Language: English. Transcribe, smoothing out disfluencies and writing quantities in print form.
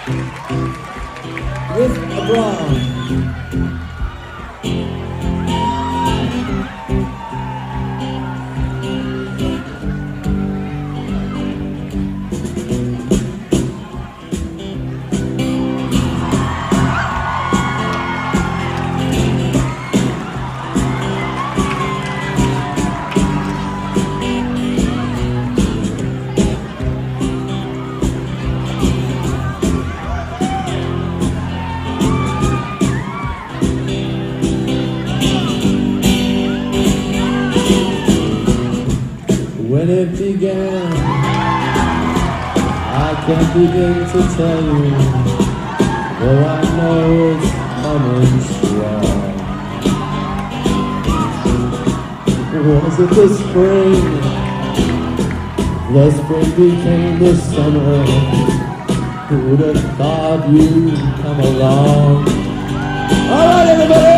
with Abram. When it began, I can't begin to tell you, though I know it's coming strong. Was it the spring? The spring became the summer. Who would have thought you'd come along? All right, everybody!